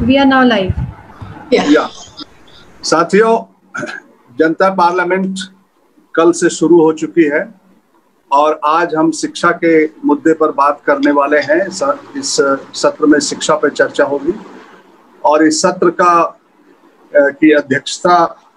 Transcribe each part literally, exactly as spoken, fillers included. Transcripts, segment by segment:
We are now live. Yeah. yeah. साथियों, जनता parliament कल से शुरू हो चुकी है और आज हम शिक्षा के मुद्दे पर बात करने वाले हैं। इस सत्र में शिक्षा पर चर्चा होगी और इस सत्र का की अध्यक्षता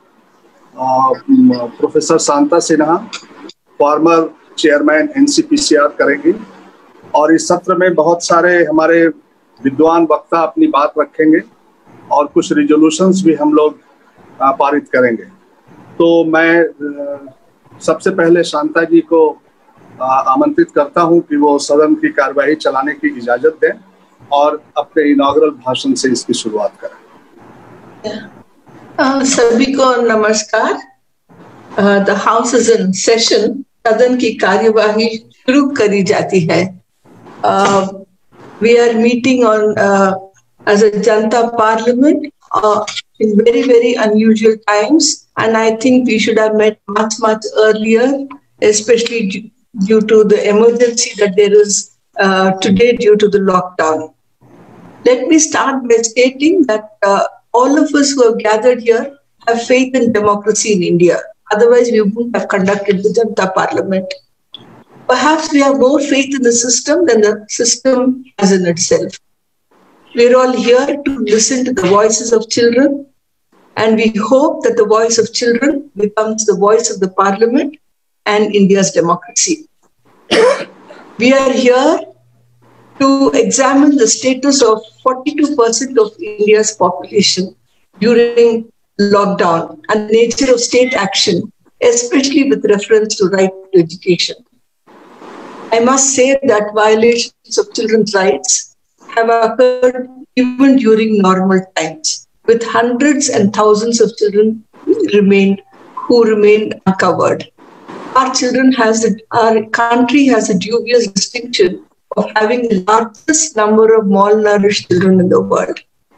professor Shanta Sinha, former chairman NCPCR करेंगी और इस सत्र में बहुत सारे हमारे विद्वान वक्ता अपनी बात रखेंगे और कुछ रिजोल्यूशंस भी हम लोग पारित करेंगे। तो मैं सबसे पहले शांता जी को आमंत्रित करता हूं कि वो सदन की कार्यवाही चलाने की इजाजत दें और अपने इनॉग्रल भाषण से इसकी शुरुआत करें। uh, सभी को नमस्कार। The house is in session. सदन की कार्यवाही शुरू करी जाती है। uh, We are meeting on uh, as a Janta Parliament uh, in very, very unusual times. And I think we should have met much, much earlier, especially due, due to the emergency that there is uh, today due to the lockdown. Let me start by stating that uh, all of us who have gathered here have faith in democracy in India. Otherwise, we wouldn't have conducted the Janta Parliament. Perhaps we have more faith in the system than the system has in itself. We're all here to listen to the voices of children, and we hope that the voice of children becomes the voice of the parliament and India's democracy. We are here to examine the status of forty-two percent of India's population during lockdown and the nature of state action, especially with reference to right to education. I must say that violations of children's rights have occurred even during normal times, with hundreds and thousands of children remain who remain uncovered. Our children has a, our country has a dubious distinction of having the largest number of malnourished children in the world.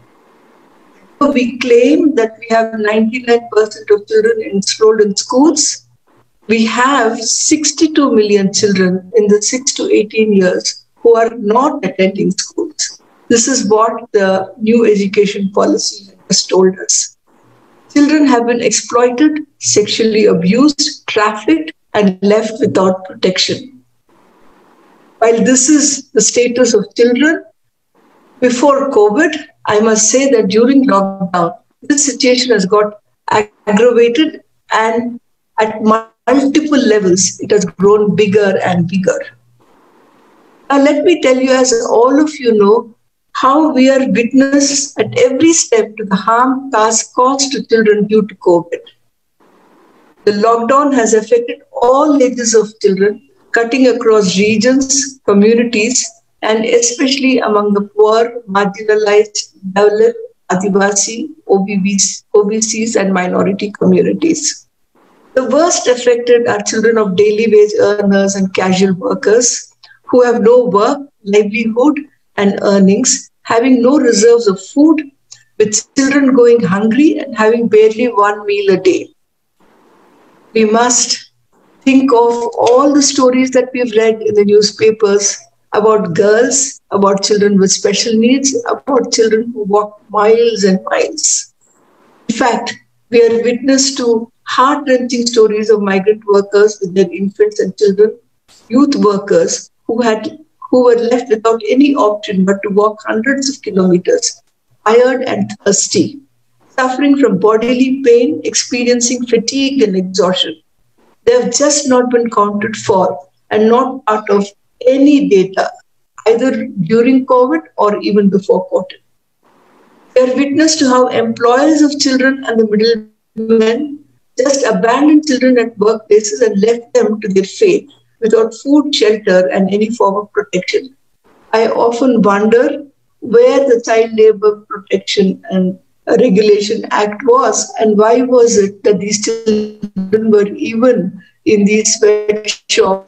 So we claim that we have ninety-nine percent of children enrolled in schools. We have sixty-two million children in the six to eighteen years who are not attending schools. This is what the new education policy has told us. Children have been exploited, sexually abused, trafficked, and left without protection. While this is the status of children, before COVID, I must say that during lockdown, this situation has got aggravated and at multiple levels, it has grown bigger and bigger. Now, let me tell you, as all of you know, how we are witness at every step to the harm caused to children due to COVID. The lockdown has affected all ages of children, cutting across regions, communities, and especially among the poor, marginalized, developed, Adivasi, O B Cs, and minority communities. The worst affected are children of daily wage earners and casual workers who have no work, livelihood, and earnings, having no reserves of food, with children going hungry and having barely one meal a day. We must think of all the stories that we've read in the newspapers about girls, about children with special needs, about children who walk miles and miles. In fact, we are witness to heart-wrenching stories of migrant workers with their infants and children, youth workers who had who were left without any option but to walk hundreds of kilometers, tired and thirsty, suffering from bodily pain, experiencing fatigue and exhaustion. They have just not been counted for and not part of any data, either during COVID or even before COVID. We are witness to how employers of children and the middlemen just abandoned children at workplaces and left them to their fate without food, shelter, and any form of protection. I often wonder where the Child Labour Protection and Regulation Act was, and why was it that these children were even in these sweat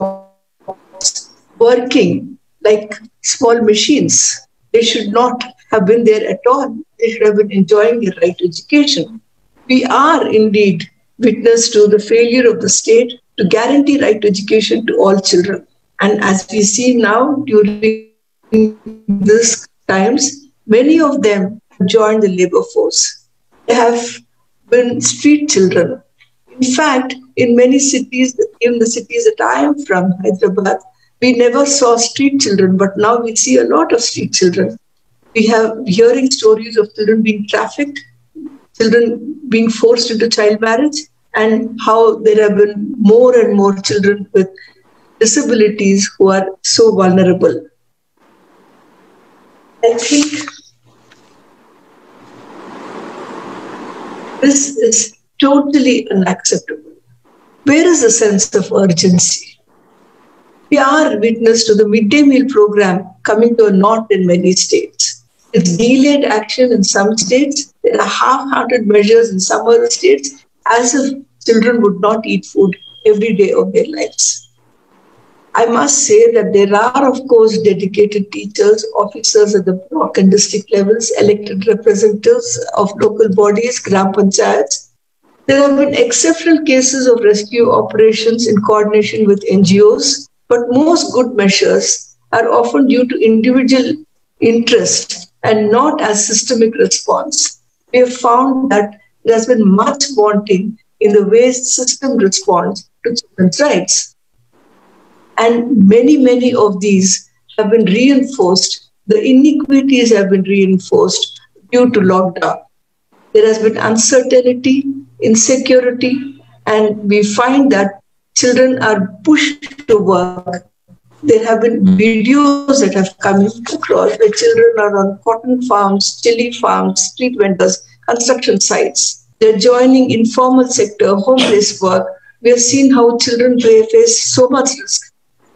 shops working like small machines. They should not have been there at all. They should have been enjoying their right to education. We are indeed witness to the failure of the state to guarantee right to education to all children. And as we see now during these times, many of them joined the labor force. There have been street children. In fact, in many cities, in the cities that I am from, Hyderabad, we never saw street children, but now we see a lot of street children. We have hearing stories of children being trafficked, children being forced into child marriage, and how there have been more and more children with disabilities who are so vulnerable. I think this is totally unacceptable. Where is the sense of urgency? We are witness to the midday meal program coming to a naught in many states. It's delayed action in some states. There are half-hearted measures in some other states, as if children would not eat food every day of their lives. I must say that there are, of course, dedicated teachers, officers at the block and district levels, elected representatives of local bodies, gram panchayats. There have been exceptional cases of rescue operations in coordination with N G Os, but most good measures are often due to individual interest and not as systemic response. We have found that there has been much wanting in the way system responds to children's rights. And many, many of these have been reinforced. The inequities have been reinforced due to lockdown. There has been uncertainty, insecurity, and we find that children are pushed to work. There have been videos that have come across where children are on cotton farms, chili farms, street vendors, construction sites. They're joining informal sector, home-based work. We have seen how children face so much risk.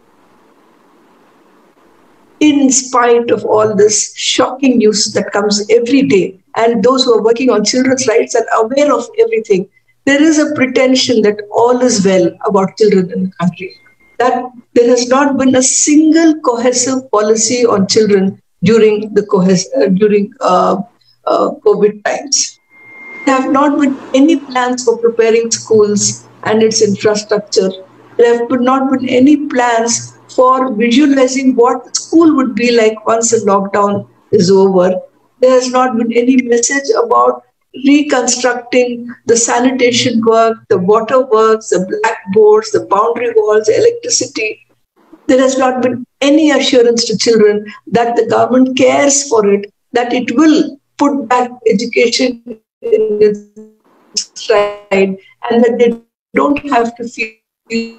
In spite of all this shocking news that comes every day, and those who are working on children's rights are aware of everything, there is a pretension that all is well about children in the country. That there has not been a single cohesive policy on children during the cohes- uh, during uh, uh, COVID times. There have not been any plans for preparing schools and its infrastructure. There have not been any plans for visualizing what the school would be like once the lockdown is over. There has not been any message about reconstructing the sanitation work, the water works, the blackboards, the boundary walls, electricity. There has not been any assurance to children that the government cares for it, that it will put back education in its stride, and that they don't have to feel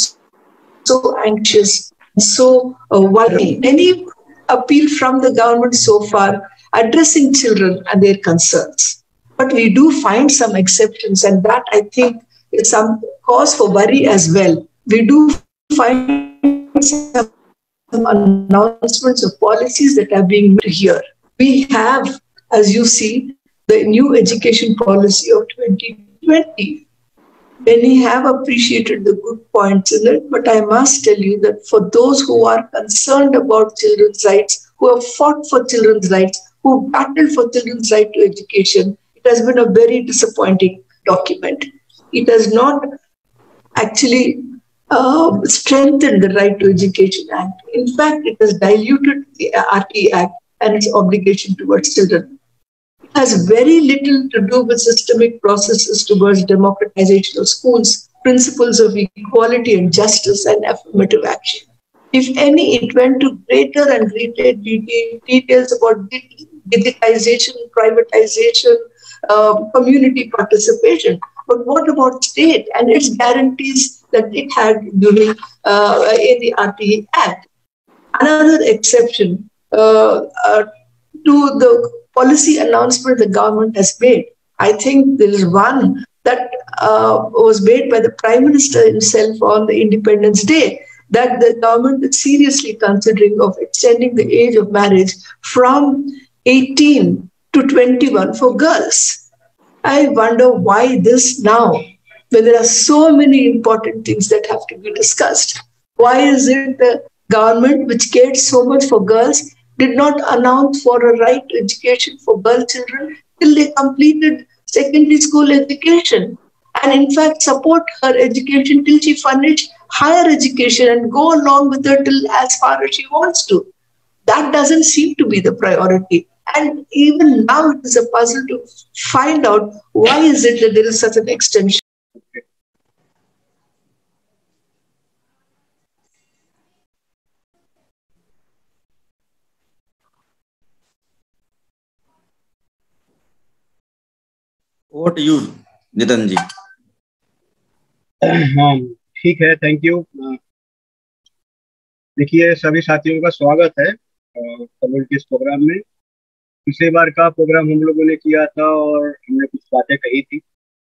so anxious, so uh, worried. Any appeal from the government so far addressing children and their concerns. But we do find some exceptions, and that, I think, is some cause for worry as well. We do find some announcements of policies that are being made here. We have, as you see, the new education policy of twenty twenty. Many have appreciated the good points in it, but I must tell you that for those who are concerned about children's rights, who have fought for children's rights, who battled for children's right to education, it has been a very disappointing document. It has not actually uh, strengthened the Right to Education Act. In fact, it has diluted the R T Act and its obligation towards children. It has very little to do with systemic processes towards democratization of schools, principles of equality and justice, and affirmative action. If any, it went to greater and greater details about digitization, privatization, uh, community participation. But what about state and its guarantees that it had during uh, in the R T Act? Another exception uh, uh, to the policy announcement the government has made. I think there is one that uh, was made by the Prime Minister himself on the Independence Day, that the government is seriously considering of extending the age of marriage from eighteen to twenty-one for girls. I wonder why this now, when there are so many important things that have to be discussed. Why is it the government, which cared so much for girls, did not announce for a right to education for girl children till they completed secondary school education, and in fact support her education till she finished higher education and go along with her till as far as she wants to? That doesn't seem to be the priority. And even now it is a puzzle to find out why is it that there is such an extension. Over to you, Nitin ji. हाँ ठीक है, thank you. देखिए सभी साथियों का स्वागत है community programme में। पिछले बार का प्रोग्राम हम लोगों ने किया था और हमने कुछ बातें कही थी।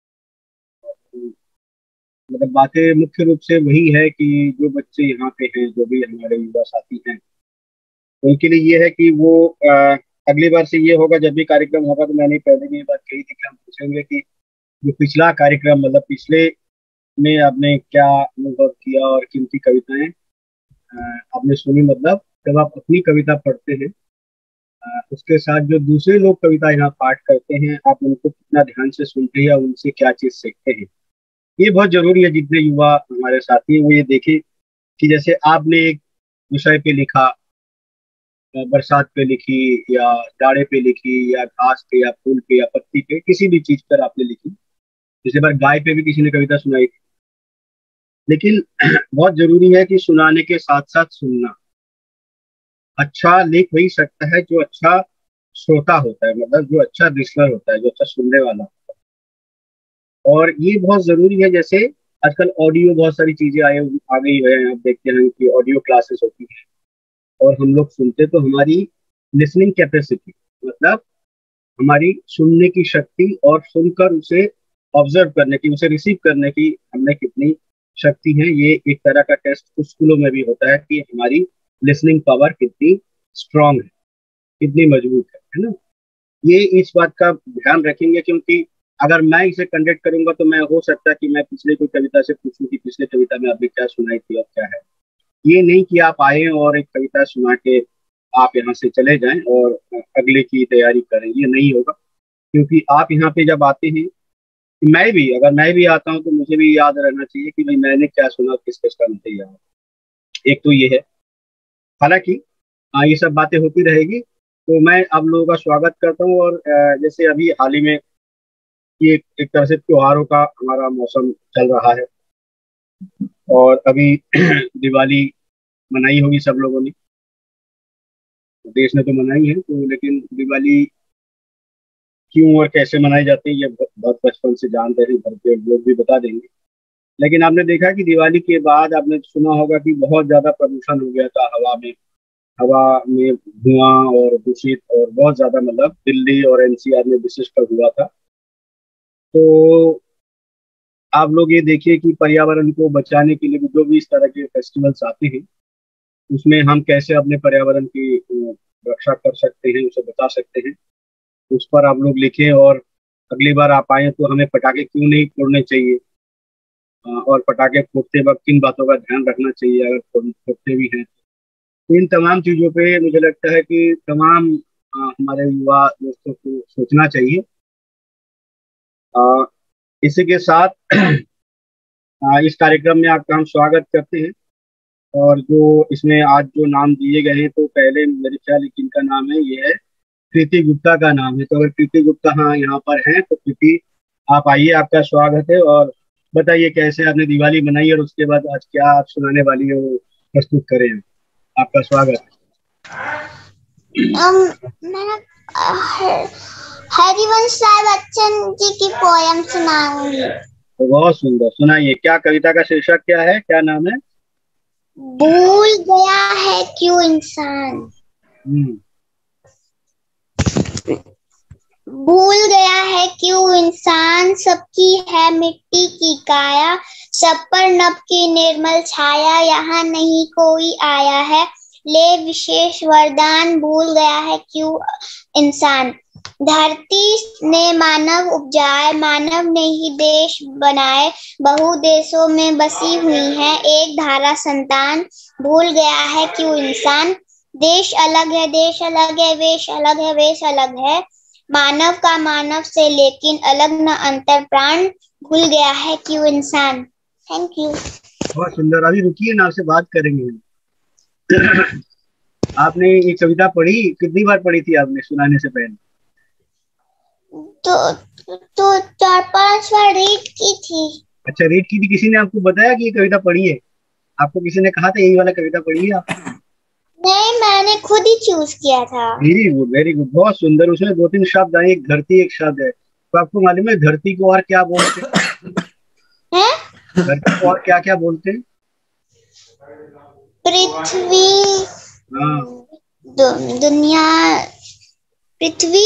मतलब बातें मुख्य रूप से वही है कि जो बच्चे यहाँ पे हैं, जो भी हमारे युवा साथी हैं, उनके लिए ये है कि वो आ, अगली बार से ये होगा, जब भी कार्यक्रम होगा तो मैंने पहले भी ये बात कही थी कि हम पूछेंगे कि जो पिछला कार्यक्रम मतलब पिछले में आपने क्या अनुभव किया और किन की कविताएं आपने सुनी। मतलब जब आप अपनी कविता पढ़ते हैं उसके साथ जो दूसरे लोग कविता यहाँ पाठ करते हैं, आप उनको कितना ध्यान से सुनते हैं या उनसे क्या चीज सीखते हैं, ये बहुत जरूरी है। जितने युवा हमारे साथी हैं वो ये देखें कि जैसे आपने एक विषय पे लिखा, बरसात पे लिखी या डाड़े पे लिखी या घास पे या फूल पे या पत्ती पे, किसी भी चीज पर आपने लिखी। पिछले बार गाय पे भी किसी ने कविता सुनाई थी। लेकिन बहुत जरूरी है कि सुनाने के साथ साथ सुनना। अच्छा लिख वही सकता है जो अच्छा श्रोता होता है, मतलब जो अच्छा लिसनर होता है, जो अच्छा सुनने वाला होता है। और ये बहुत जरूरी है। जैसे आजकल ऑडियो बहुत सारी चीजें आए आ गई है, आप देखते हैं कि ऑडियो क्लासेस होती है और हम लोग सुनते, तो हमारी लिसनिंग कैपेसिटी मतलब हमारी सुनने की शक्ति और सुनकर उसे ऑब्जर्व करने की, उसे रिसीव करने की हमने कितनी शक्ति है, ये एक तरह का टेस्ट कुछ स्कूलों में भी होता है कि हमारी लिसनिंग पावर कितनी स्ट्रांग है, कितनी मजबूत है, है ना। ये इस बात का ध्यान रखेंगे क्योंकि अगर मैं इसे कंडक्ट करूंगा तो मैं हो सकता है कि मैं पिछले कोई कविता से पूछूं कि पिछले कविता में आपने क्या सुनाई थी और क्या है। ये नहीं कि आप आए और एक कविता सुना के आप यहाँ से चले जाएं और अगले की तैयारी करें, ये नहीं होगा। क्योंकि आप यहाँ पे जब आते हैं, मैं भी अगर मैं भी आता हूँ तो मुझे भी याद रहना चाहिए कि भाई मैंने क्या सुना, किस किस का मुझे याद। एक तो ये है। हालांकि ये सब बातें होती रहेगी, तो मैं आप लोगों का स्वागत करता हूँ। और जैसे अभी हाल ही में ये एक तरह से त्योहारों का हमारा मौसम चल रहा है और अभी दिवाली मनाई होगी सब लोगों ने, देश ने तो मनाई है। तो लेकिन दिवाली क्यों और कैसे मनाई जाती है ये बहुत बचपन से जानते हैं, घर के लोग भी बता देंगे। लेकिन आपने देखा कि दिवाली के बाद आपने सुना होगा कि बहुत ज्यादा प्रदूषण हो गया था हवा में, हवा में धुआं और दूषित और बहुत ज्यादा, मतलब दिल्ली और एनसीआर में विशेषकर हुआ था। तो आप लोग ये देखिए कि पर्यावरण को बचाने के लिए जो भी इस तरह के फेस्टिवल्स आते हैं उसमें हम कैसे अपने पर्यावरण की रक्षा कर सकते हैं, उसे बचा सकते हैं, उस पर आप लोग लिखें। और अगली बार आप आए तो हमें पटाखे क्यों नहीं फोड़ने चाहिए और पटाखे फोड़ते वक्त किन बातों का ध्यान रखना चाहिए अगर फोड़ते भी हैं। तो इन तमाम चीज़ों पे मुझे लगता है कि तमाम हमारे युवा दोस्तों को सोचना चाहिए। इसी के साथ इस कार्यक्रम में आपका हम स्वागत करते हैं। और जो इसमें आज जो नाम दिए गए हैं, तो पहले मेरे ख्याल इनका नाम है, ये है कृति गुप्ता का नाम है। तो अगर कृति गुप्ता हाँ यहाँ पर हैं तो कृति आप आइए, आपका स्वागत है। और बताइए कैसे आपने दिवाली मनाई और उसके बाद आज क्या आप सुनाने वाली है वो प्रस्तुत करें। आपका स्वागत है। मैं हरिवंश राय बच्चन जी की पोयम सुनाऊंगी। तो बहुत सुंदर, सुनाइए। क्या कविता का शीर्षक क्या है, क्या नाम है? भूल गया है क्यों इंसान। भूल गया है क्यों इंसान, सबकी है मिट्टी की काया, सब पर नभ की निर्मल छाया, यहाँ नहीं कोई आया है ले विशेष वरदान। भूल गया है क्यों इंसान, धरती ने मानव उपजाए, मानव ने ही देश बनाए, बहु देशों में बसी हुई है एक धारा संतान। भूल गया है क्यों इंसान, देश अलग है देश अलग है, वेश अलग है वेश अलग है, मानव का मानव से लेकिन अलग न अंतर प्राण। भूल गया है क्यों इंसान। Thank you. बहुत सुंदर। अभी रुकिए ना, आपसे बात करेंगे। आपने ये कविता पढ़ी, कितनी बार पढ़ी थी आपने सुनाने से पहले? तो तो चार पांच बार रीड की थी। अच्छा, रीड की थी। किसी ने आपको बताया कि ये कविता पढ़ी है? आपको किसी ने कहा था यही वाला कविता पढ़ी है आप? नहीं, मैंने खुद ही चूज किया था। वेरी गुड, वेरी गुड, बहुत सुंदर। उसमें दो तीन शब्द आए, एक धरती एक शब्द है। तो आपको मालूम है धरती को और क्या बोलते हैं? धरती को और क्या क्या बोलते हैं? पृथ्वी, हाँ, दु, दुनिया, पृथ्वी,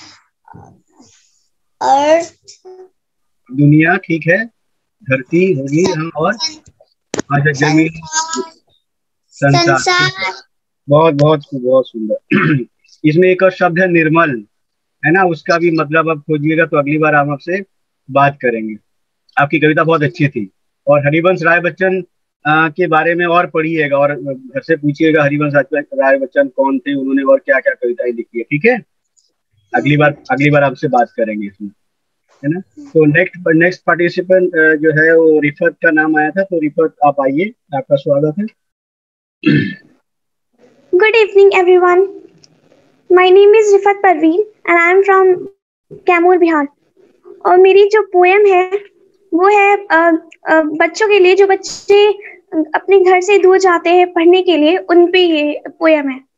अर्थ, दुनिया ठीक है, धरती होगी, हाँ, और अच्छा जमीन, संसार। संसार। बहुत बहुत बहुत सुंदर। इसमें एक और शब्द है निर्मल, है ना, उसका भी मतलब आप खोजिएगा तो अगली बार हम आपसे बात करेंगे। आपकी कविता बहुत अच्छी थी। और हरिवंश राय बच्चन आ, के बारे में और पढ़िएगा और घर से पूछिएगा हरिवंश राय बच्चन कौन थे, उन्होंने और क्या क्या कविताएं लिखी है, ठीक है? अगली बार अगली बार आपसे बात करेंगे इसमें, है ना। तो नेक्स्ट नेक्स्ट पार्टिसिपेंट जो है वो रिफत का नाम आया था, तो रिफत आप आइए, आपका स्वागत है। Good evening, everyone. My name is Rifat Parveen and I am from Kaimur, Bihar. और मेरी जो पोएम है वो है आ, आ, बच्चों के लिए, जो बच्चे अपने घर से दूर जाते हैं पढ़ने के लिए, उन पे ये पोएम है।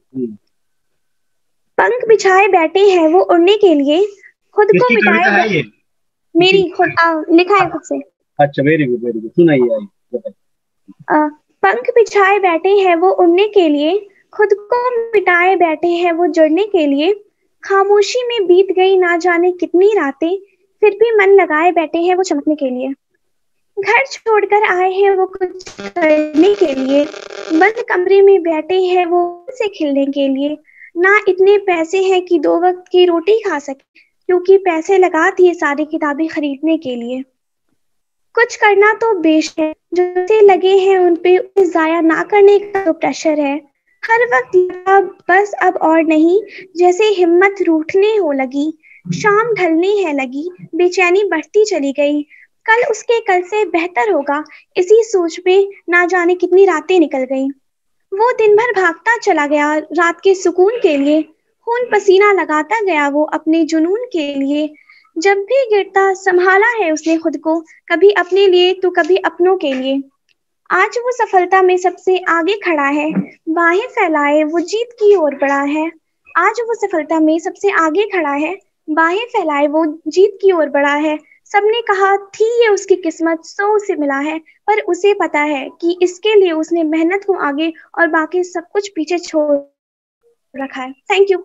पंख बिछाए बैठे हैं वो उड़ने के लिए, खुद को मिटाए है ये? मेरी खुद आ, लिखा है खुद से। अच्छा, वेरी गुड, वेरी गुड, सुनाइए, आइए। पंख बिछाए बैठे हैं वो उड़ने के लिए, खुद को मिटाए बैठे हैं वो जुड़ने के लिए, खामोशी में बीत गई ना जाने कितनी रातें, फिर भी मन लगाए बैठे हैं वो चमकने के लिए। घर छोड़कर आए हैं वो कुछ करने के लिए, बंद कमरे में बैठे हैं वो से खिलने के लिए। ना इतने पैसे हैं कि दो वक्त की रोटी खा सके, क्योंकि पैसे लगा दिए सारी किताबें खरीदने के लिए। कुछ करना तो बेश है, जो से लगे हैं उन पे उसे जाया ना करने का तो प्रेशर है। हर वक्त बस अब और नहीं, जैसे हिम्मत रूठने हो लगी, शाम ढलने है लगी, बेचैनी बढ़ती चली गई। कल उसके कल से बेहतर होगा, इसी सोच में ना जाने कितनी रातें निकल गई। वो दिन भर भागता चला गया रात के सुकून के लिए, खून पसीना लगाता गया वो अपने जुनून के लिए। जब भी गिरता संभाला है उसने खुद को, कभी अपने लिए तो कभी अपनों के लिए। आज वो सफलता में सबसे आगे खड़ा है, बाहें फैलाए वो जीत की ओर बढ़ा है। आज वो सफलता में सबसे आगे खड़ा है, बाहें फैलाए वो जीत की ओर बढ़ा है। सबने कहा थी ये उसकी किस्मत, सो उसे मिला है, पर उसे पता है कि इसके लिए उसने मेहनत को आगे और बाकी सब कुछ पीछे छोड़ रखा है। Thank you.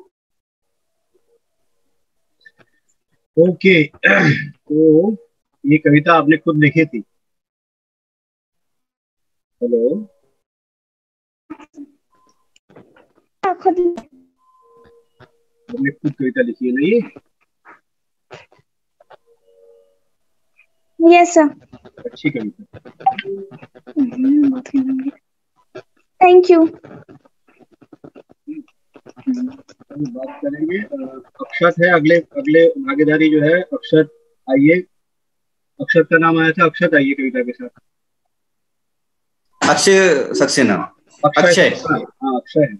ओके, तो ये कविता आपने खुद लिखी थी? हेलो, खुद आपने खुद कविता लिखी है ना ये? Yes sir. अच्छी कविता, थैंक यू। बात करेंगे। अक्षत है अगले अगले भागीदारी जो है, अक्षत आइए। अक्षत का नाम आया था, अक्षत आइए कविता के साथ। अक्षय सक्सेना। अक्षय, हाँ अक्षय है।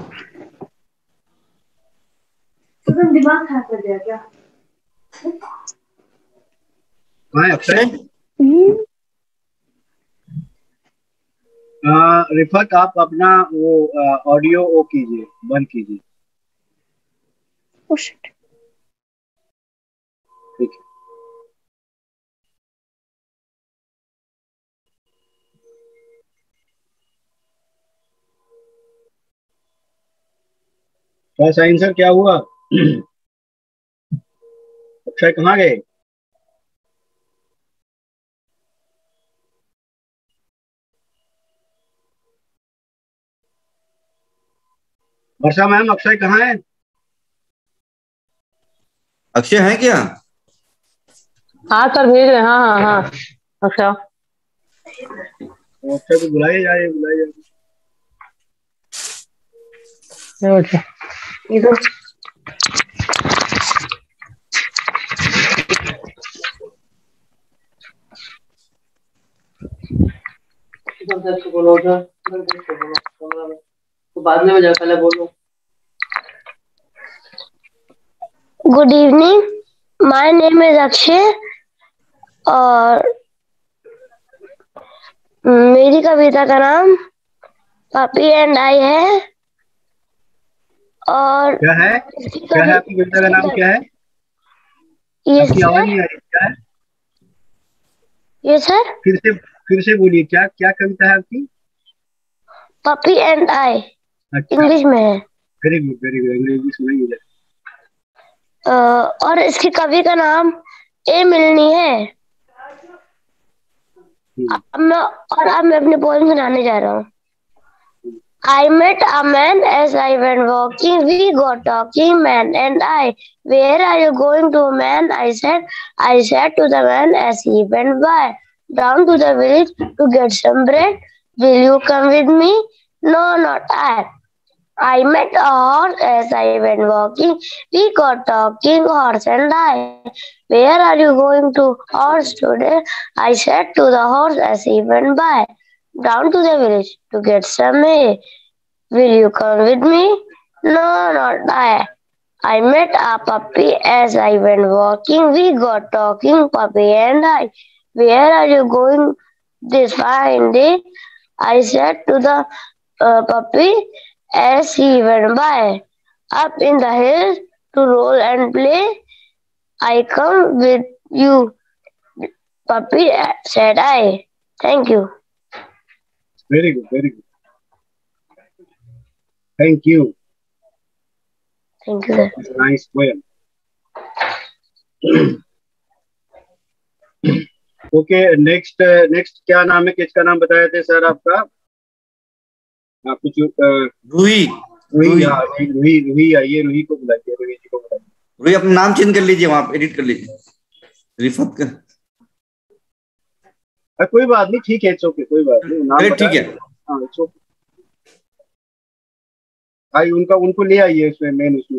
तुम दिमाग खराब कर दिया क्या? कहाँ है अक्षय? रिफत, आप अपना वो ऑडियो वो कीजिए, बंद कीजिए। Oh shit. ठीक है। क्या साइन सर, क्या हुआ? अक्षय कहाँ गए? वर्षा मैम, अक्षय कहाँ है? अक्षय है क्या? हाँ सर, भेज रहे हैं। हाँ हाँ हाँ अच्छा, अक्षय को बुलाइए जाए, बुलाइए जाए। इधर बाद में बजा, पहले बोलो। Good evening, my name is Akshay और मेरी कविता का नाम पपी एंड आई है। और क्या है क्या है आपकी कविता का नाम क्या है? ये आपकी आवाज सर नहीं आ रही, क्या है? ये सर फिर से फिर से बोलिए, क्या क्या कविता है आपकी? पपी एंड आई, अच्छा, इंग्लिश में है। वेरी गुड वेरी गुड, अंग्रेजी सुनाइए मुझे। अ, और इसके कवि का नाम ए मिलनी है। अब मैं और अब मैं अपने पोएम सुनाने जा रहा हूँ। I met a man as I went walking. We got talking, man and I. Where are you going to, man? I said. I said to the man as he went by. Down to the village to get some bread. Will you come with me? No, not I. I met a horse as I went walking. We got talking, horse and I. Where are you going to, horse, today? I said to the horse as he went by. Down to the village to get some hay. Will you come with me? No, not I. I met a puppy as I went walking. We got talking, puppy and I. Where are you going this fine day? I said to the uh, puppy as he went by. Up in the hills to roll and play. I come with you, puppy, said I. Thank you. Very good very good, thank you, Thank you, sir. Nice poem. Okay, next next क्या नाम है, किसका नाम बताए थे sir आपका? आप कुछ रूही रूही, रूही हाँ, रूही रूही आइए, रूही को बुलाइए, रूही जी को बुलाइए। रूही अपना नाम चेंज कर लीजिए, वहां एडिट कर लीजिए, रिफत का। आ, कोई बात नहीं, ठीक है, इट्स ओके, कोई बात नहीं, नाम चलिए, बताया। ठीक है। हाँ, इट्स ओके। आई उनका उनको ले आइए इसमें, मेन उसमें।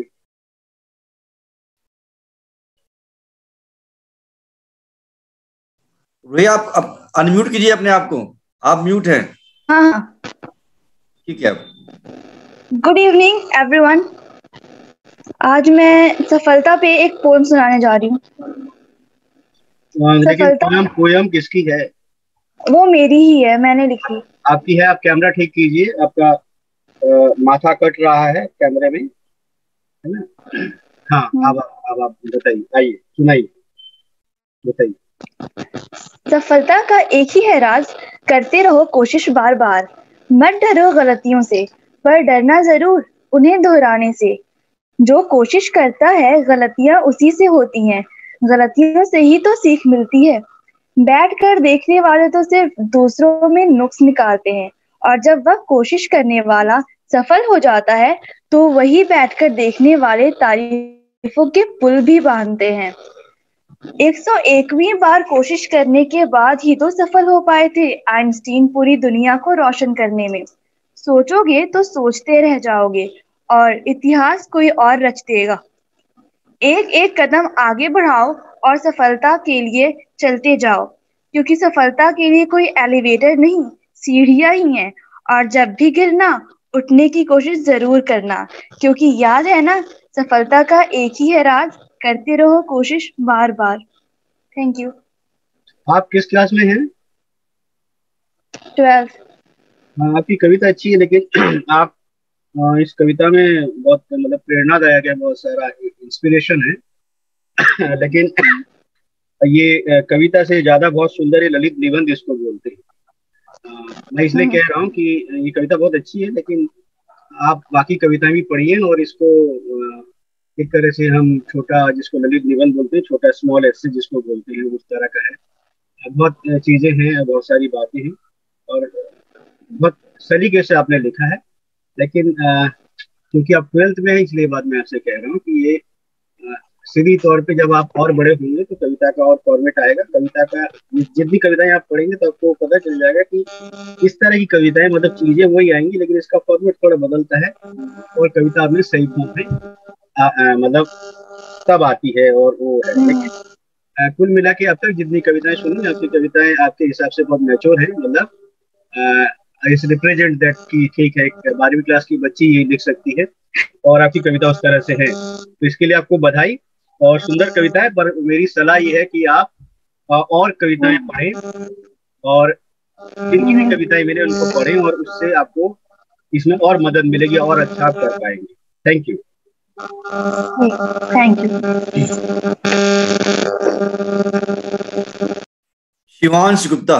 रूही आप अब अनम्यूट कीजिए अपने आप को, आप म्यूट हैं। हाँ, ठीक है। Good evening everyone. आज मैं सफलता पे एक पोएम सुनाने जा रही हूँ। हाँ, लेकिन सफलता पोएम पोएम किसकी है? वो मेरी ही है, मैंने लिखी। आपकी है? आप कैमरा ठीक कीजिए, आपका आ, माथा कट रहा है कैमरे में, है ना? हाँ, अब अब आप बताइए, आइए सुनाइए, बताइए। सफलता का एक ही है राज, करते रहो कोशिश बार बार। मत डरो गलतियों से, पर डरना जरूर उन्हें दोहराने से। जो कोशिश करता है गलतियां उसी से होती हैं, गलतियों से ही तो सीख मिलती है। बैठकर देखने वाले तो सिर्फ दूसरों में नुक्स निकालते हैं, और जब वह कोशिश करने वाला सफल हो जाता है तो वही बैठकर देखने वाले तारीफों के पुल भी बांधते हैं। एक सौ एकवीं बार कोशिश करने के बाद ही तो सफल हो पाए थे आइंस्टीन पूरी दुनिया को रोशन करने में। सोचोगे तो सोचते रह जाओगे और इतिहास कोई और रच देगा। एक एक कदम आगे बढ़ाओ और सफलता के लिए चलते जाओ, क्योंकि सफलता के लिए कोई एलिवेटर नहीं, सीढ़ियां ही हैं। और जब भी गिरना, उठने की कोशिश जरूर करना, क्योंकि याद है ना, सफलता का एक ही है राज, करते रहो कोशिश बार बार। Thank you. आप किस क्लास में हैं? ट्वेल्थ। हाँ, आपकी कविता अच्छी है, लेकिन आप आ, इस कविता में बहुत मतलब प्रेरणादायक है, बहुत सारा इंस्पिरेशन है। लेकिन ये कविता से ज्यादा बहुत सुंदर है ललित निबंध इसको बोलते हैं। आ, मैं इसलिए कह रहा हूँ कि ये कविता बहुत अच्छी है, लेकिन आप बाकी कविताएं भी पढ़िए और इसको आ, एक तरह से हम छोटा, जिसको ललित निबंध बोलते हैं, छोटा स्मॉल एस्से जिसको बोलते हैं, उस तरह का है। बहुत चीजें हैं, बहुत सारी बातें हैं और बहुत सलीके से आपने लिखा है। लेकिन क्योंकि आप ट्वेल्थ में हैं, इसलिए बात मैं आपसे कह रहा हूँ कि ये सीधी तौर पे जब आप और बड़े होंगे तो कविता का और फॉर्मेट आएगा। कविता का जितनी कविताएं आप पढ़ेंगे तो आपको पता चल जाएगा कि इस तरह की कविताएं, मतलब चीजें वही आएंगी, लेकिन इसका फॉर्मेट थोड़ा बदलता है और कविता आपने सही फॉर्म में मतलब तब आती है और वो है। लेकिन आ, कुल मिला के अब तक जितनी कविताएं सुनी, आपकी कविताएं आपके हिसाब से बहुत मैच्योर है, मतलब इस रिप्रेजेंट दैट कि ठीक है, एक बारहवीं क्लास की बच्ची ये लिख सकती है और आपकी कविता उस तरह से है, तो इसके लिए आपको बधाई। और सुंदर कविता है, पर मेरी सलाह ये है कि आप और कविताएं पढ़ें और जिनकी भी कविताएं मिले उनको पढ़ें, और उससे आपको इसमें और मदद मिलेगी और अच्छा आप कर पाएंगे। Thank you. Thank you. Shivansh Gupta.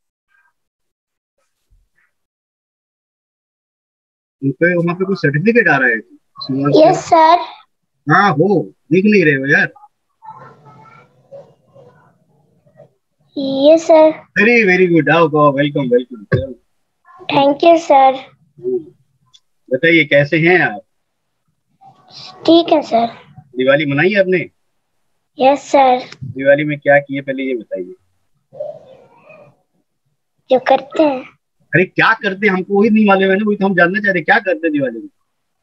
उनके वहाँ पे कोई सर्टिफिकेट आ रहा है? Yes sir. हाँ हो, दिख नहीं रहे हो यार। Yes sir. Very very good, आओ आओ, welcome welcome. Thank you sir. बताइए कैसे हैं आप? ठीक है सर। दिवाली मनाई आपने? Yes sir. दिवाली में क्या किए पहले ये बताइए। जो करते हैं। अरे क्या करते हैं, हमको वही नहीं मालूम है ना, वही तो हम जानना चाहते हैं, क्या करते हैं दिवाली में?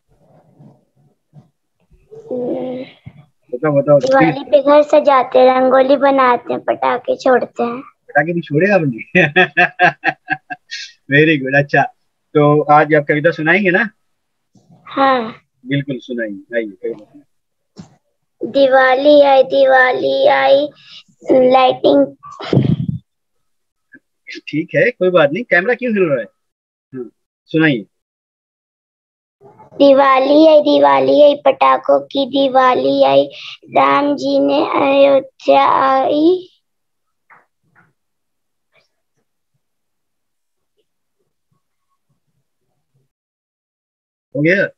बताओ बताओ। दिवाली पे घर सजाते हैं, रंगोली बनाते हैं, पटाखे छोड़ते हैं। पटाखे भी छोड़े आपने? Very good. अच्छा, तो आज आप कविता सुनाएंगे ना? हाँ बिल्कुल सुनाइए, आइए कविता। दिवाली आई दिवाली आई लाइटिंग। ठीक है, कोई बात नहीं, कैमरा क्यों हिल रहा है? हाँ, सुनाइए। दिवाली आई दिवाली आई पटाखों की दिवाली आई, राम जी ने अयोध्या आई। हो गया?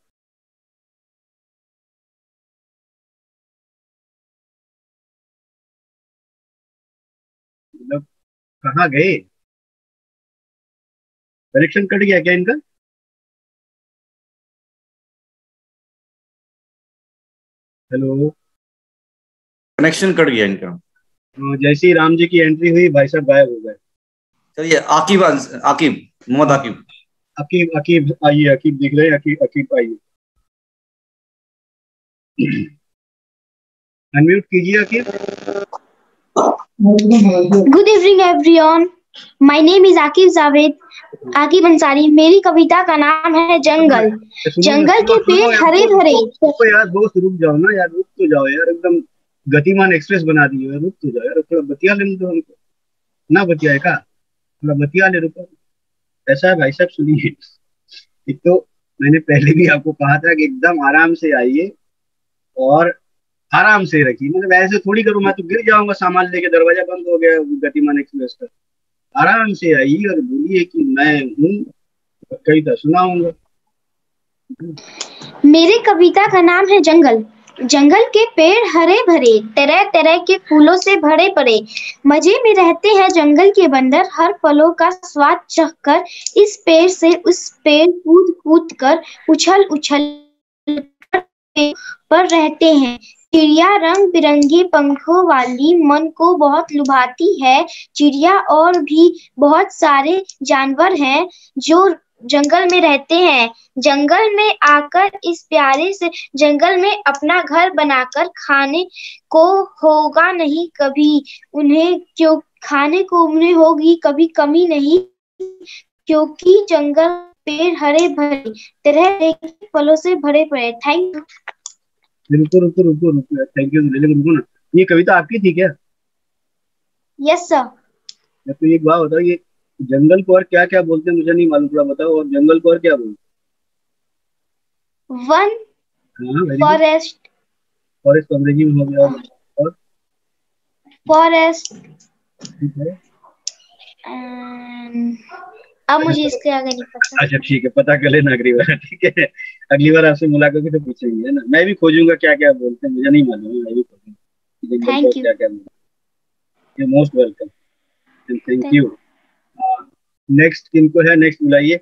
मतलब कहाँ गए? कनेक्शन कट गया क्या इनका? हेलो, कनेक्शन कट गया इनका। जैसे ही राम जी की एंट्री हुई भाई साहब गायब हो गए। चलिए आकिब आकिब मोहम्मद आकिब। अकीब अकीब आइए, अकीब दिख रहे हैं, अकीब अकीब आइए। अनम्यूट कीजिए Aqib. Good evening everyone, my name is Aqib Javed Aqib Ansari. मेरी कविता का नाम है जंगल। जंगल के पेड़ हरे भरे। तो यार दोस्त रुक जाओ ना यार, रुक तो जाओ यार, एकदम गतिमान एक्सप्रेस बना दिए, रुक तो जाओ यार, थोड़ा बतिया लेने दो हमको। ना बतियाए का, थोड़ा बतिया ले, रुको। ऐसा है भाई साहब, सुनिए, एक तो मैंने पहले भी आपको कहा था कि एकदम आराम से आइए और आराम से रखिए, मतलब ऐसे थोड़ी करूँ, मैं तो गिर जाऊंगा सामान लेके, दरवाजा बंद हो गया गतिमान एक्सप्रेस का। आराम से आइए और बोलिए कि मैं हूँ, कविता सुनाऊंगा। मेरे कविता का नाम है जंगल। जंगल के पेड़ हरे भरे, तरह तरह के फूलों से भरे पड़े, मजे में रहते हैं जंगल के बंदर, हर फलों का स्वाद चखकर इस पेड़ से उस पेड़ कूद कूद कर उछल उछल पर रहते हैं। चिड़िया रंग बिरंगे पंखों वाली मन को बहुत लुभाती है। चिड़िया और भी बहुत सारे जानवर हैं जो जंगल में रहते हैं। जंगल में आकर इस प्यारे से जंगल में अपना घर बनाकर खाने को होगा नहीं कभी उन्हें, क्यों खाने को उन्हें होगी कभी कमी नहीं, क्योंकि जंगल पेड़ हरे भरे, तरह के फलों से भरे पड़े। Thank you. रुको रुको रुको रुको, थैंक यू रुको ना, ये कविता आपकी थी क्या? Yes sir. तो एक बात बताओ, ये जंगल को और क्या क्या बोलते हैं मुझे नहीं मालूम, थोड़ा बताओ। और जंगल को और क्या बोलते हैं? One forest. फॉरेस्ट अंग्रेजी में हो गया। और फॉरेस्ट। ठीक है, अब मुझे इसके आगे नहीं पता। अच्छा ठीक है, पता कर लेना अगली बार, ठीक है? अगली बार आपसे मुलाकात होगी तो पूछेंगे, है ना? मैं भी खोजूंगा क्या क्या बोलते हैं, मुझे नहीं मालूम है, मैं भी खोजूंगा। Thank you. क्या क्या you most welcome and thank you. Next किनको है? नेक्स्ट बुलाइए।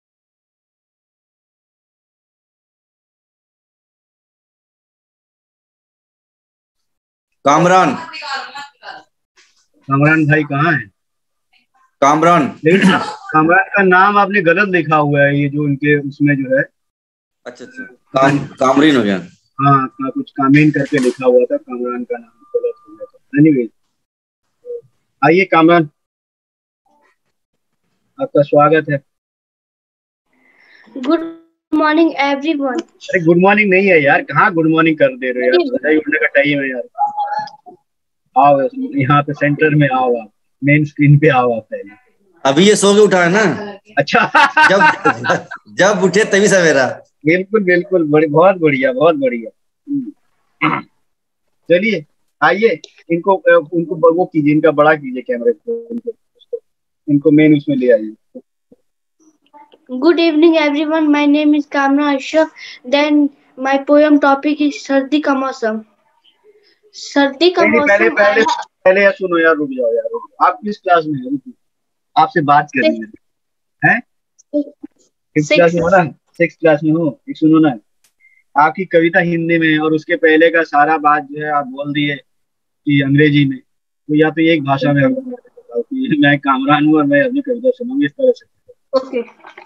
कामरान। कामरान भाई कहाँ है? कामरान। कामरान का नाम आपने गलत लिखा हुआ है, ये जो उनके उसमें जो है। अच्छा अच्छा, काम कामरीन हो गया। हाँ, कुछ कामीन करके लिखा हुआ था, कामरान का नाम गलत हो गया था। एनीवेज, आइए कामरान, आपका स्वागत है। Good morning everyone. अरे गुड मॉर्निंग नहीं है यार, कहाँ गुड मॉर्निंग कर दे रहे हो यार, बधाई उठने का टाइम है यार। आओ यहाँ पे सेंटर में आओ, आप मेन स्क्रीन पे आओ आप पहले। अभी ये सो के उठा है ना। अच्छा जब जब उठे तभी सवेरा। बिल्कुल बिल्कुल, बड़ी बहुत बढ़िया बहुत बढ़िया। चलिए आइए, इनको उनको वो कीजिए, इनका बड़ा कीजिए कैमरे को, इनको इनको मेन उसमें ले आइए। Good evening everyone, my name is Kamna Ashraf. Then my poem topic is सर्दी का मौसम। सर्दी का नहीं, मौसम पहले पहले आया। पहले यार सुनो यार, रुक जाओ यार, रुक जाओ। आप किस क्लास में हो? आपसे बात करनी है, हैं? किस क्लास में हो ना? सिक्स क्लास में हो? एक सुनो ना, आपकी कविता हिंदी में और उसके पहले का सारा बात जो है आप बोल दिए कि अंग्रेजी में, तो या तो एक भाषा में हम मैं कामरान हूँ और मैं अपनी कविता सुनाऊंगी इस तरह से। ओके,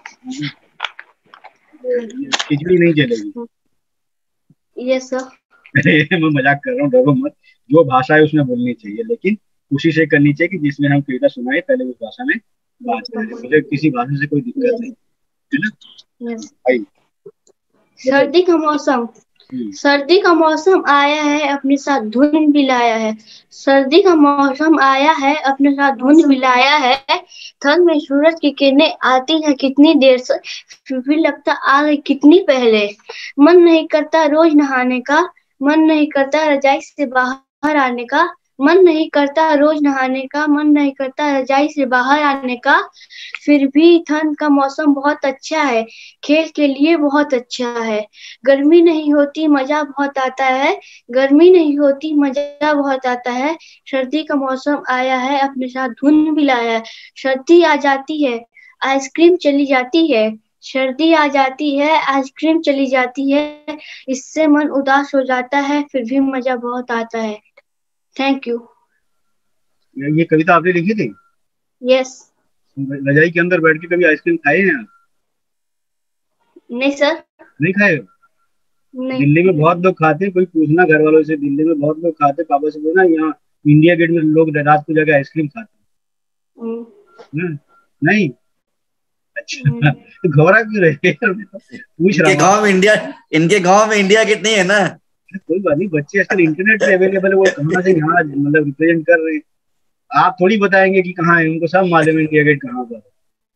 खिचड़ी नहीं चलेगी। Yes sir. मैं मजाक कर रहा हूँ, डरो मत। जो भाषा है उसमें बोलनी चाहिए, लेकिन कोशिश ये करनी चाहिए कि जिसमें हम कविता सुनाए पहले उस भाषा में बात करें। मुझे किसी भाषा से कोई दिक्कत नहीं है ना। सर्दी का मौसम, सर्दी का मौसम आया है अपने साथ धुंध भी लाया है। सर्दी का मौसम आया है अपने साथ धुंध भी लाया है। ठंड में सूरज की किरणें आती हैं कितनी देर से, फिर भी लगता आ गई कितनी पहले। मन नहीं करता रोज नहाने का, मन नहीं करता रजाई से बाहर आने का, मन नहीं करता रोज नहाने का, मन नहीं करता रजाई से बाहर आने का। फिर भी ठंड का मौसम बहुत अच्छा है, खेल के लिए बहुत अच्छा है। गर्मी नहीं होती मजा बहुत आता है, गर्मी नहीं होती मजा बहुत आता है। सर्दी का मौसम आया है अपने साथ धुंध भी लाया है। सर्दी आ जाती है आइसक्रीम चली जाती है, सर्दी आ जाती है आइसक्रीम चली जाती है। इससे मन उदास हो जाता है फिर भी मजा बहुत आता है। Thank you. ये कविता आपने लिखी थी? यस। रजाई के अंदर बैठ के कभी आइसक्रीम खाए हैं आप? नहीं सर। नहीं खाए? नहीं। दिल्ली में बहुत लोग खाते हैं, कोई पूछना घर वालों से, दिल्ली में बहुत लोग खाते हैं। पापा से बोलना, यहाँ इंडिया गेट में लोग रात को जाके आइसक्रीम खाते हैं। नहीं? अच्छा, तो घबरा क्यों रहे? पूछ रहा हूँ। गाँव में इंडिया, इनके गाँव में इंडिया गेट नहीं है ना। कोई बात नहीं, बच्चे आजकल इंटरनेट पे अवेलेबल है, वो कहाँ से यहाँ मतलब रिप्रेजेंट कर रहे हैं। आप थोड़ी बताएंगे कि कहाँ है, उनको सब मालूम है इंडिया गेट कहाँ पर।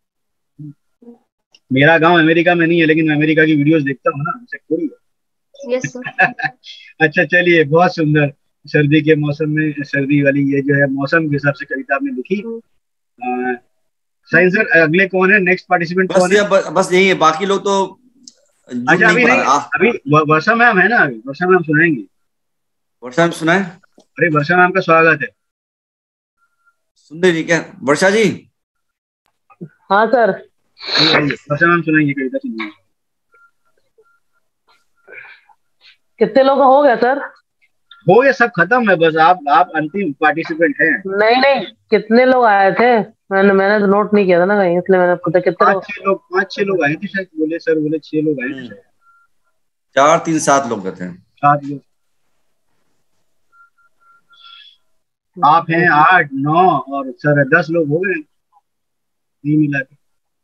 मेरा गांव अमेरिका में नहीं है, लेकिन मैं अमेरिका की वीडियोस देखता हूँ ना, हमसे थोड़ी है। Yes sir. अच्छा चलिए, बहुत सुंदर। सर्दी के मौसम में सर्दी वाली ये जो है मौसम के हिसाब से कविता आपने लिखी। साइंस सर, अगले कौन है? नेक्स्ट पार्टिसिपेंट कौन है? बस, बस यही है, बाकी लोग तो अच्छा अभी नहीं, अभी वर्षा मैम है ना, अभी वर्षा मैम सुनाएंगे। वर्षा मैम सुनाए? अरे वर्षा मैम का स्वागत है। सुन रही क्या वर्षा जी? हाँ सर। वर्षा मैम सुनाएंगे कविता, सुनिए। कितने लोग हो गया सर? हो गया, सब खत्म है, बस आप आप अंतिम पार्टिसिपेंट हैं। नहीं नहीं, कितने लोग आए थे? मैंने मैंने तो नोट नहीं किया था ना कहीं, इसलिए मैंने पूछा कितने पाँच छह लोग। पाँच छह लोग आए थे शायद, बोले सर, बोले छह लोग आए थे। चार तीन सात लोग थे। सात लोग। आप हैं आठ नौ और सर दस लोग हो गए नहीं मिला के।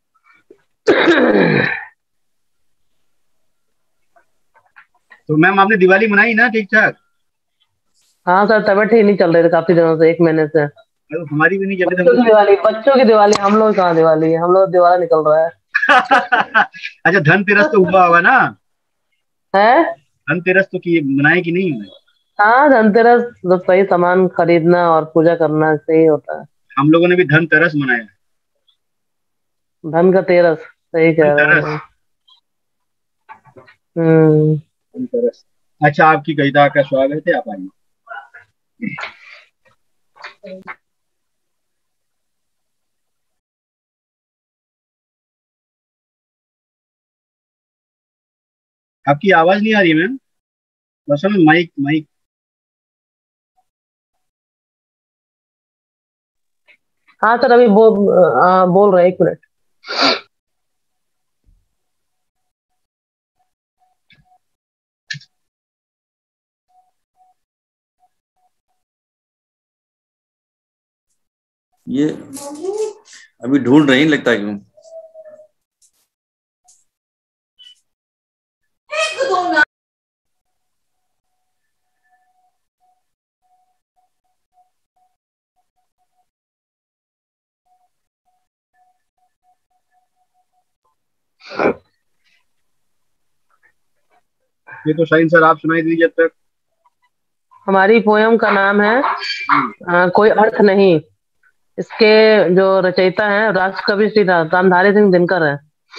तो मैम आपने दिवाली मनाई ना ठीक ठाक? हाँ सर, तबियत ठीक नहीं चल रही थी काफी दिनों से, एक महीने से। तो हमारी भी नहीं चल रही। बच्चों की दिवाली, बच्चों की दिवाली, हम लोग कहाँ दिवाली है, हम लोग दिवाला निकल रहा है। अच्छा, धनतेरस तो हुआ होगा ना? है? धनतेरस तो की मनाए कि नहीं हुए? हाँ, धनतेरस तो सही सामान खरीदना और पूजा करना सही होता है। हम लोगों ने भी धनतेरस मनाया। धन का तेरस, सही कह रहे हैं। हम्म। धनतेरस। अच्छा, आपकी कविता का स्वागत है, आप आइए। आपकी आवाज नहीं आ रही मैम, बस में माइक माइक। हाँ सर, अभी बो, आ, बोल रहे, एक मिनट। ये अभी ढूंढ रही लगता है क्यों? ये तो शाहीन सर आप सुनाई दीजिए जब तक। हमारी पोयम का नाम है आ, कोई अर्थ नहीं। इसके जो रचयिता हैं राष्ट्र कवि श्री रा- रामधारी सिंह दिनकर है।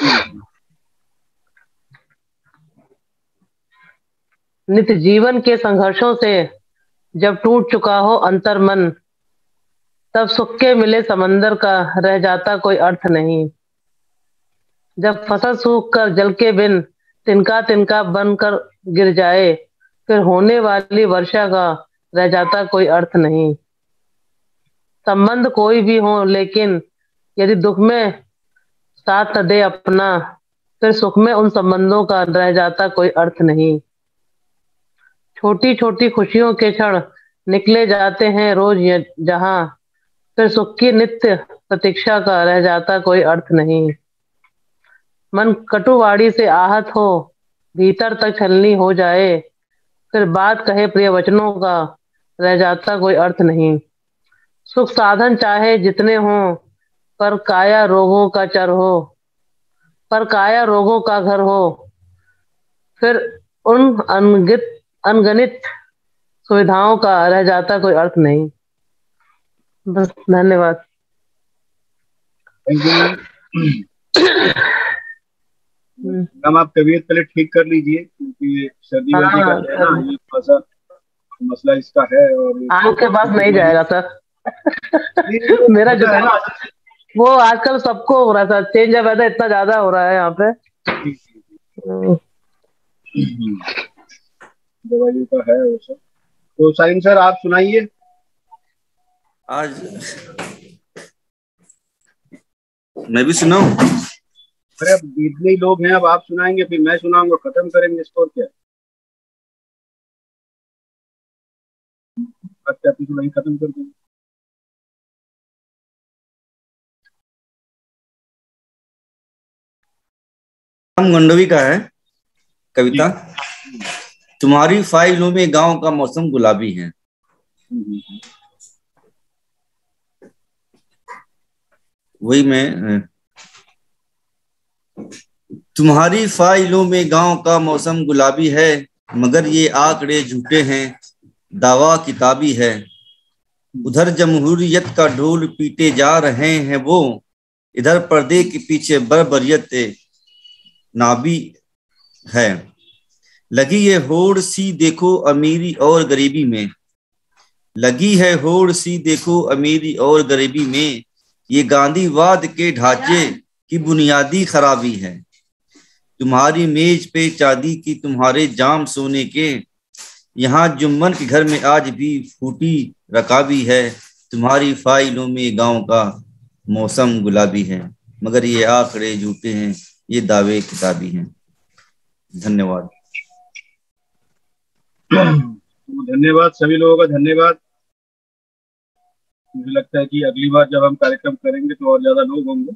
नित्य जीवन के संघर्षों से जब टूट चुका हो अंतर मन, तब सुख के मिले समंदर का रह जाता कोई अर्थ नहीं। जब फसल सूख कर जल के बिन तिनका तिनका बनकर गिर जाए, फिर होने वाली वर्षा का रह जाता कोई अर्थ नहीं। संबंध कोई भी हो लेकिन यदि दुख में साथ न दे अपना, फिर सुख में उन संबंधों का रह जाता कोई अर्थ नहीं। छोटी छोटी खुशियों के क्षण निकले जाते हैं रोज जहां, फिर सुख की नित्य प्रतीक्षा का रह जाता कोई अर्थ नहीं। मन कटुवाड़ी से आहत हो भीतर तक छलनी हो जाए, फिर बात कहे प्रिय वचनों का रह जाता कोई अर्थ नहीं। सुख साधन चाहे जितने हों पर काया रोगों का चर हो, पर काया रोगों का घर हो, फिर उन अनगित अनगणित सुविधाओं का रह जाता कोई अर्थ नहीं। बस, धन्यवाद। Thank you ma'am. आप तबीयत पहले ठीक कर लीजिए क्योंकि सर्दी वर्दी का है ना, ये थोड़ा सा मसला इसका है। और आपके पास नहीं जाएगा सर। मेरा जो है ना वो आजकल सबको हो रहा है सर, चेंज ऑफ वेदर इतना ज्यादा हो रहा है यहाँ पे। दवाइयों का है वो सब। तो साइम सर आप सुनाइए आज। मैं भी सुनाऊं? अरे अब इतने ही लोग हैं, अब आप सुनाएंगे फिर मैं सुनाऊंगा, खत्म करेंगे इसको। क्या अच्छा वही खत्म कर देंगे। राम गंडोवी का है कविता। तुम्हारी फाइलों में गांव का मौसम गुलाबी है। वही मैं, तुम्हारी फाइलों में गांव का मौसम गुलाबी है, मगर ये आंकड़े झूठे हैं, दावा किताबी है। उधर जमहूरियत का ढोल पीटे जा रहे हैं वो, इधर पर्दे के पीछे बर्बरियत नाबी है। लगी है होड़ सी देखो अमीरी और गरीबी में, लगी है होड़ सी देखो अमीरी और गरीबी में, ये गांधीवाद के ढांचे की बुनियादी खराबी है। तुम्हारी मेज पे चांदी की तुम्हारे जाम सोने के, यहाँ जुम्मन के घर में आज भी फूटी रकाबी है। तुम्हारी फाइलों में गांव का मौसम गुलाबी है, मगर ये आंकड़े झूठे हैं, ये दावे किताबी हैं। धन्यवाद। धन्यवाद सभी लोगों का, धन्यवाद। मुझे लगता है कि अगली बार जब हम कार्यक्रम करेंगे तो और ज्यादा लोग होंगे।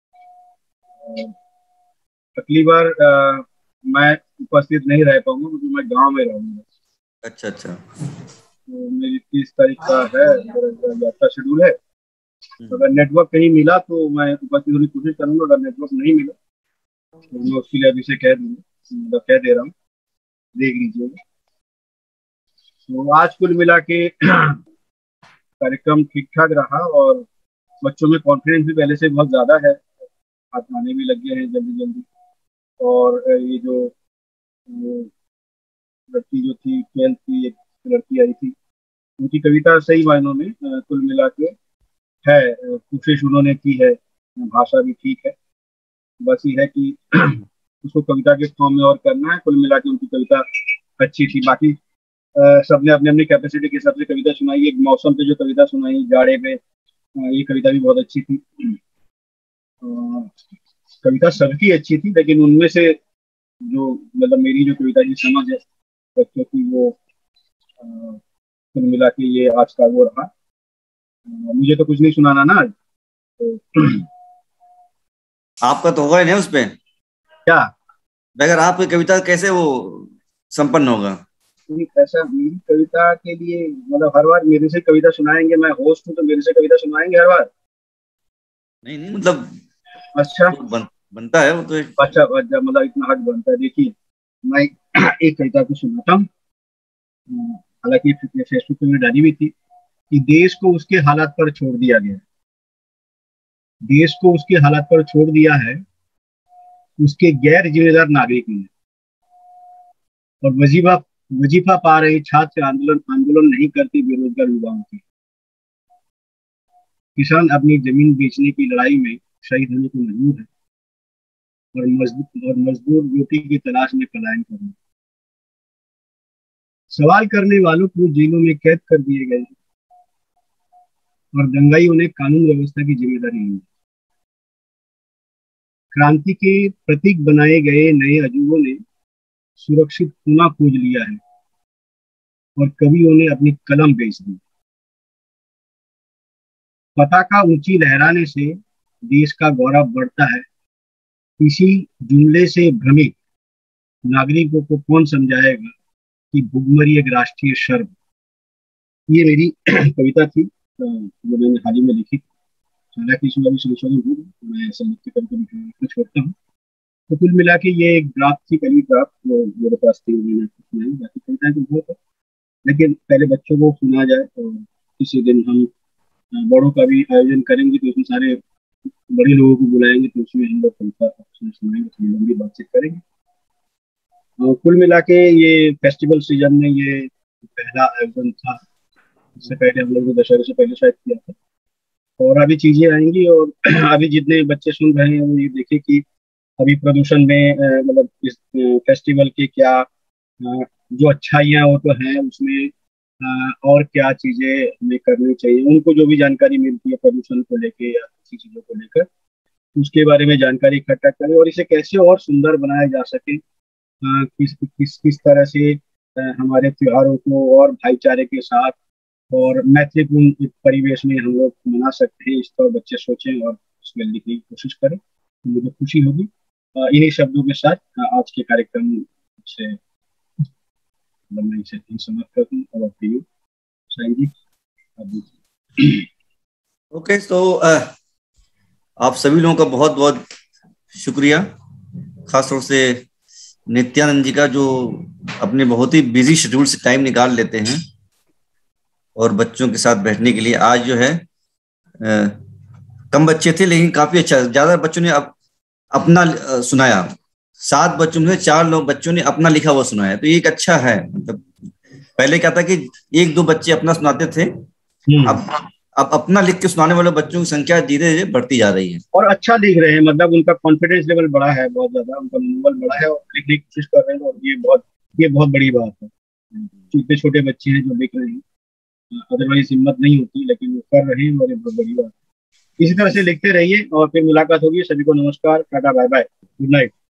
अगली बार आ, मैं उपस्थित नहीं रह पाऊंगा क्योंकि मैं गांव में रहूंगा। अच्छा अच्छा। तो मेरी तीस तारीख का है यात्रा शेड्यूल है। अगर नेटवर्क कहीं मिला तो मैं उपस्थित होने की कोशिश करूंगा, अगर नेटवर्क नहीं मिला तो मैं उसके लिए अभी से कह दूंगा, मतलब कह दे रहा हूँ, देख लीजिएगा। तो आज कुल मिला के कार्यक्रम ठीक ठाक रहा और बच्चों में कॉन्फिडेंस भी पहले से बहुत ज़्यादा है, हाथ आने भी लग गए हैं जल्दी जल्दी। और ये जो लड़की जो थी ट्वेल्थ की एक लड़की आई थी, उनकी कविता सही मायनों में कुल मिला के है, कोशिश उन्होंने की है, भाषा भी ठीक है। बस ये है कि उसको कविता के फॉर्म में और करना है। कुल मिला के उनकी कविता अच्छी थी। बाकी सबने अपने अपनी कैपेसिटी के हिसाब से कविता सुनाई। एक मौसम पे जो कविता सुनाई, जाड़े पे, ये कविता भी बहुत अच्छी थी। कविता सबकी अच्छी थी, लेकिन उनमें से जो मतलब मेरी जो कविता की समझ है बच्चों की, वो कुल मिला के ये आज का वो रहा। मुझे तो कुछ नहीं सुनाना ना आज, तो आपका तो होगा ही नहीं उस पे क्या, बगैर आपकी कविता कैसे वो संपन्न होगा? ऐसा मेरी कविता के लिए मतलब हर बार मेरे से कविता सुनाएंगे? मैं होस्ट हूँ तो मेरे से कविता सुनाएंगे हर बार? नहीं नहीं मतलब अच्छा, बनता है वो तो। अच्छा अच्छा, मतलब इतना हक बनता है। देखिए मैं एक कविता को सुनाता हूँ, हालांकि फेसबुक पे डाली हुई थी कि देश को उसके हालात पर छोड़ दिया गया, देश को उसके हालात पर छोड़ दिया है उसके गैर जिम्मेदार नागरिक ने, और वजीफा वजीफा पा रहे छात्र आंदोलन आंदोलन नहीं करते बेरोजगार युवाओं की। किसान अपनी जमीन बेचने की लड़ाई में शहीद होने को मजबूर है, और मजदूर और मजदूर रोटी की तलाश में पलायन कर रहे हैं। सवाल करने वालों को जेलों में कैद कर दिए गए हैं, और दंगाइयों ने कानून व्यवस्था की जिम्मेदारी ली। क्रांति के प्रतीक बनाए गए नए अजूबों ने सुरक्षित खूना खोज लिया है, और कवियों ने अपनी कलम बेच दी। पताका ऊंची लहराने से देश का गौरव बढ़ता है, इसी जुमले से भ्रमित नागरिकों को कौन समझाएगा कि भुखमरी एक राष्ट्रीय शर्म। ये मेरी कविता थी जो मैंने हाल ही में लिखी थी। हालांकि इसमें अभी संशोधन हुआ, मैं ऐसे लिख के कभी छोड़ता हूँ। तो कुल मिला के ये एक ड्राफ्ट थी, करीब ड्राफ्ट जो मेरे पास थी, मैंने बाकी कविताएं तो बहुत है, लेकिन पहले बच्चों को सुना जाए। और किसी दिन हम बड़ों का भी आयोजन करेंगे तो उसमें सारे बड़े लोगों को बुलाएंगे, तो उसमें हम लोग कविता सुनाएंगे, थोड़ी लंबी बातचीत करेंगे। और कुल मिला के ये फेस्टिवल सीजन में ये पहला आयोजन था। इससे पहले हम लोग दशहरे से पहले शायद किया था, और अभी चीजें आएंगी। और अभी जितने बच्चे सुन रहे हैं वो ये देखें कि अभी प्रदूषण में मतलब इस फेस्टिवल के क्या जो अच्छाइयाँ वो तो हैं, उसमें और क्या चीजें हमें करनी चाहिए। उनको जो भी जानकारी मिलती है प्रदूषण को लेके या किसी चीजों को लेकर, उसके बारे में जानकारी इकट्ठा करें, और इसे कैसे और सुंदर बनाया जा सके, किस किस किस तरह से हमारे त्योहारों को और भाईचारे के साथ और मैत्रीपूर्ण परिवेश में हम लोग मना सकते हैं। इस पर बच्चे सोचें और उसमें लिखने की कोशिश करें, तो मुझे खुशी होगी। इन्हीं शब्दों के साथ आज के कार्यक्रम से मैं इसे समाप्त करता हूँ। और आपके साईं जी। ओके, तो आप सभी लोगों का बहुत बहुत शुक्रिया, खासतौर से नित्यानंद जी का, जो अपने बहुत ही बिजी शेड्यूल से टाइम निकाल लेते हैं और बच्चों के साथ बैठने के लिए। आज जो है आ, कम बच्चे थे लेकिन काफी अच्छा, ज्यादा बच्चों ने अप, अपना आ, सुनाया। सात बच्चों में चार लोग बच्चों ने अपना लिखा हुआ सुनाया, तो ये एक अच्छा है। मतलब पहले क्या था कि एक दो बच्चे अपना सुनाते थे, अब अब अपना लिख के सुनाने वाले बच्चों की संख्या धीरे धीरे बढ़ती जा रही है, और अच्छा लिख रहे हैं। मतलब उनका कॉन्फिडेंस लेवल बढ़ा है, बहुत ज्यादा उनका मनोबल बढ़ा है, और लिखने की कोशिश कर रहे हैं। और ये बहुत ये बहुत बड़ी बात है। छोटे छोटे बच्चे हैं जो लिख रहे हैं, अदरवाइज हिम्मत नहीं होती, लेकिन वो कर रहे हैं, और ये बहुत बड़ी बात है। इसी तरह से लिखते रहिए, और फिर मुलाकात होगी। सभी को नमस्कार, टाटा, बाय बाय, गुड नाइट।